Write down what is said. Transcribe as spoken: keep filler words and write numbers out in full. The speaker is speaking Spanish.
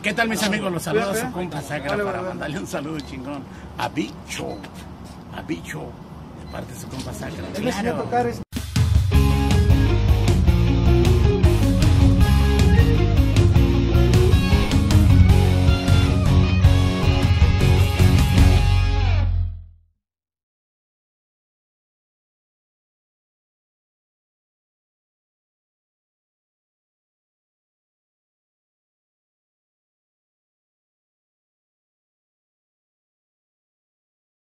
¿Qué tal, mis amigos? Los saluda a su compa Sacra para mandarle un saludo chingón a Bicho. A Bicho, de parte de su compa Sacra. Claro.